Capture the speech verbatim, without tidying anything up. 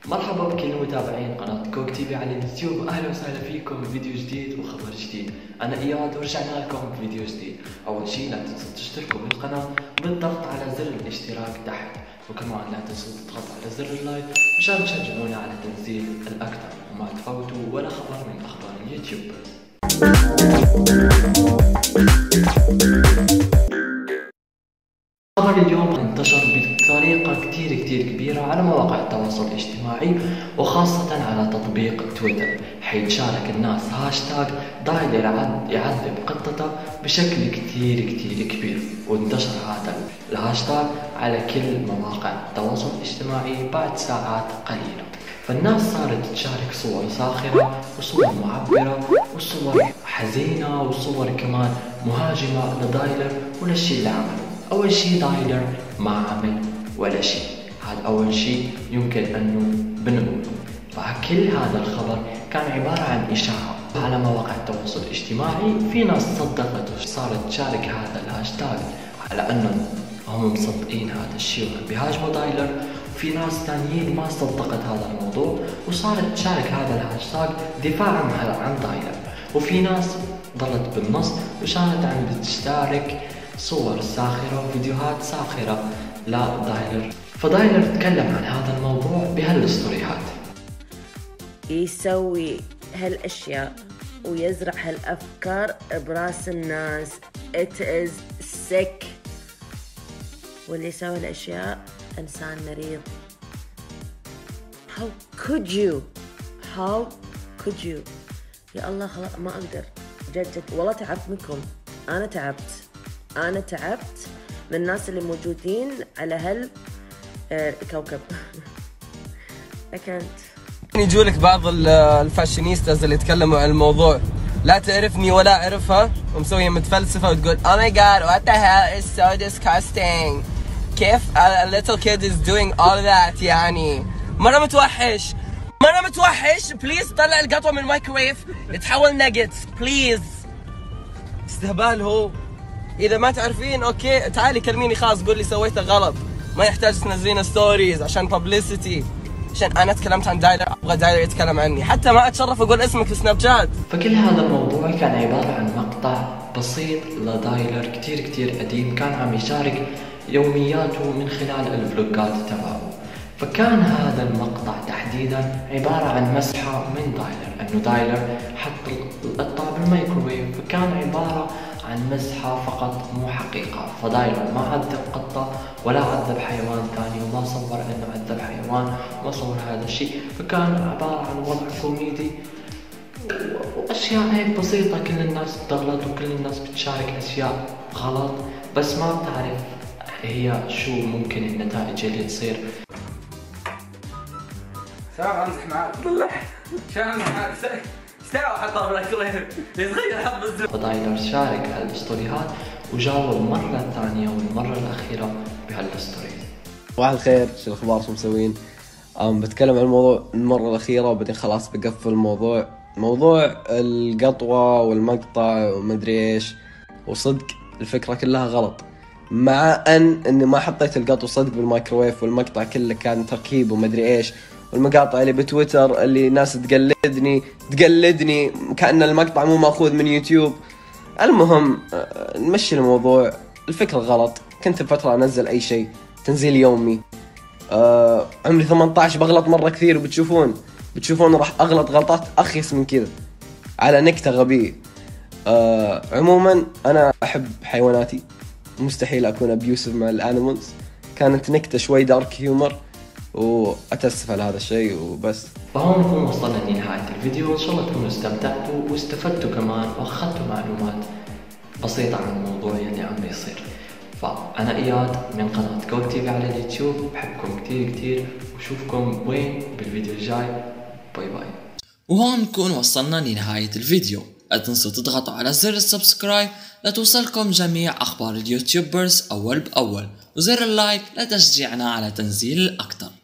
مرحبا بكل متابعين قناة كوك تي في على اليوتيوب، اهلا وسهلا فيكم بفيديو جديد وخبر جديد. انا اياد ورجعنا لكم بفيديو جديد. اول شيء لا تنسوا تشتركوا بالقناة بالضغط على زر الاشتراك تحت، وكمان لا تنسوا تضغطوا على زر اللايك مشان تشجعونا على تنزيل الاكثر وما تفوتوا ولا خبر من اخبار اليوتيوب. خبر اليوم انتشر بطريقة كتير كتير كبيرة على مواقع التواصل الاجتماعي وخاصة على تطبيق تويتر، حيث شارك الناس هاشتاج دايلر يعذب قطته بشكل كتير كتير كبير، وانتشر هذا الهاشتاج على كل مواقع التواصل الاجتماعي بعد ساعات قليلة. فالناس صارت تشارك صور ساخرة وصور معبرة وصور حزينة وصور كمان مهاجمة لدايلر وللشي اللي عمله. أول شيء دايلر ما عمل ولا شيء، هذا أول شيء يمكن أنه بنقوله. فكل هذا الخبر كان عبارة عن إشاعة على مواقع التواصل الاجتماعي، في ناس صدقت وصارت تشارك هذا الهاشتاج على أنهم هم مصدقين هذا الشيء بيهاجموا دايلر، وفي ناس ثانيين ما صدقت هذا الموضوع وصارت تشارك هذا الهاشتاج دفاعا عن دايلر، وفي ناس ضلت بالنص وكانت عم تشارك صور ساخرة وفيديوهات ساخرة لدايلر. فدايلر تكلم عن هذا الموضوع بهالستوريات. يسوي هالاشياء ويزرع هالافكار براس الناس. It is sick. واللي يسوي الاشياء انسان مريض. How could you? How could you? يا الله خلاص ما اقدر، جد جد والله تعبت منكم. انا تعبت أنا تعبت من الناس اللي موجودين على هال الكوكب. I can't. يجولك بعض الفاشينيستاز اللي يتكلموا عن الموضوع، لا تعرفني ولا أعرفها، ومسوية متفلسفة وتقول Oh my god what the hell is so disgusting. كيف a little kid is doing all that يعني. مرة متوحش مرة متوحش. بليز طلع القطوة من الميكروويف يتحول ناجتس بليز. استهبال هو. إذا ما تعرفين أوكي تعالي كلميني خاص قول لي سويته غلط، ما يحتاج تنزلين ستوريز عشان بابليستي، عشان أنا تكلمت عن دايلر أبغى دايلر يتكلم عني، حتى ما أتشرف أقول اسمك في سناب شات. فكل هذا الموضوع كان عبارة عن مقطع بسيط لدايلر كتير كتير قديم كان عم يشارك يومياته من خلال الفلوجات تبعه. فكان هذا المقطع تحديدا عبارة عن مسحة من دايلر، انه دايلر حط القطة بالميكروويف، فكان عبارة عن مسحة فقط مو حقيقة. فدايلر ما عذب قطة ولا عذب حيوان ثاني، وما صور انه عذب حيوان وما صور هذا الشيء، فكان عبارة عن وضع كوميدي واشياء هيك بسيطة. كل الناس بتغلط وكل الناس بتشارك اشياء غلط، بس ما بتعرف هي شو ممكن النتائج اللي تصير. شباب امزح معاك والله، شباب امزح معاك استوى حتى بالكريم يتغير حظ الزر. فدايلر شارك هالستوريات وجاوب المرة الثانية والمرة الأخيرة بهالستوريات. صباح الخير، شو الأخبار، شو مسوين؟ أم بتكلم عن الموضوع المرة الأخيرة وبعدين خلاص بقفل الموضوع. موضوع القطوة والمقطع ومدري إيش، وصدق الفكرة كلها غلط، مع أن إني ما حطيت القطو صدق بالمايكروويف، والمقطع كله كان تركيب ومدري إيش، والمقاطع اللي بتويتر اللي ناس تقلدني تقلدني كأن المقطع مو مأخوذ من يوتيوب. المهم نمشي الموضوع. الفكرة غلط. كنت بفترة أنزل أي شيء تنزيل يومي. أه عمري ثمانية عشر بغلط مرة كثير، وبتشوفون بتشوفون راح أغلط غلطات أخيس من كذا على نكتة غبية. أه عموما أنا أحب حيواناتي، مستحيل أكون أبيوسف مع الأنيمالز. كانت نكتة شوي دارك هيومر وأتأسف على هذا الشيء وبس. فهون نكون وصلنا لنهاية الفيديو، وإن شاء الله تكونوا استمتعتوا واستفدتوا كمان وأخذتوا معلومات بسيطة عن الموضوع اللي عم بيصير. فأنا إياد من قناة كوك تي في على اليوتيوب، بحبكم كتير كتير وشوفكم وين بالفيديو الجاي. باي باي. وهون نكون وصلنا لنهاية الفيديو. لا تنسوا تضغطوا على زر السبسكرايب لتوصلكم جميع أخبار اليوتيوبرز أول بأول، وزر اللايك لتشجيعنا على تنزيل الأكثر.